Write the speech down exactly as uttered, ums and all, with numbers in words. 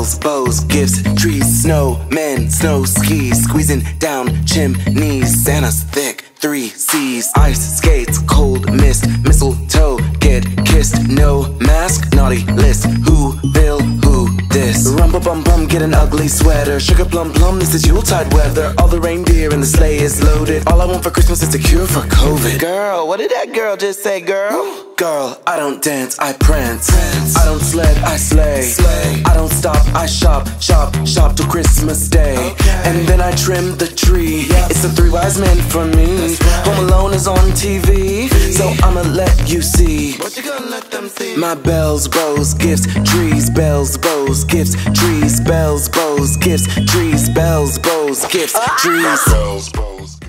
bells, bows, gifts, trees, snow, men, snow skis, squeezing down chimneys. Santa's thick, three C's, ice skates, cold mist, mistletoe, get kissed, no mask, naughty list, who will, who this? Rumpa bum bum, get an ugly sweater, sugar plum plum, this is Yuletide weather. All the reindeer in the sleigh is loaded. All I want for Christmas is a cure for COVID. Girl, what did that girl just say, girl? Girl, I don't dance, I prance. prance. I don't sled, I slay. slay. I don't stop, I shop, shop, shop till Christmas Day. Okay. And then I trim the tree. Yep. It's the three wise men for me. Right. Home Alone is on T V, v. So I'ma let you see. What you gonna let them see? My bells, bows, gifts, trees, bells, bows, gifts, trees, bells, bows, gifts, trees, bells, bows, gifts, trees. Bells, bows.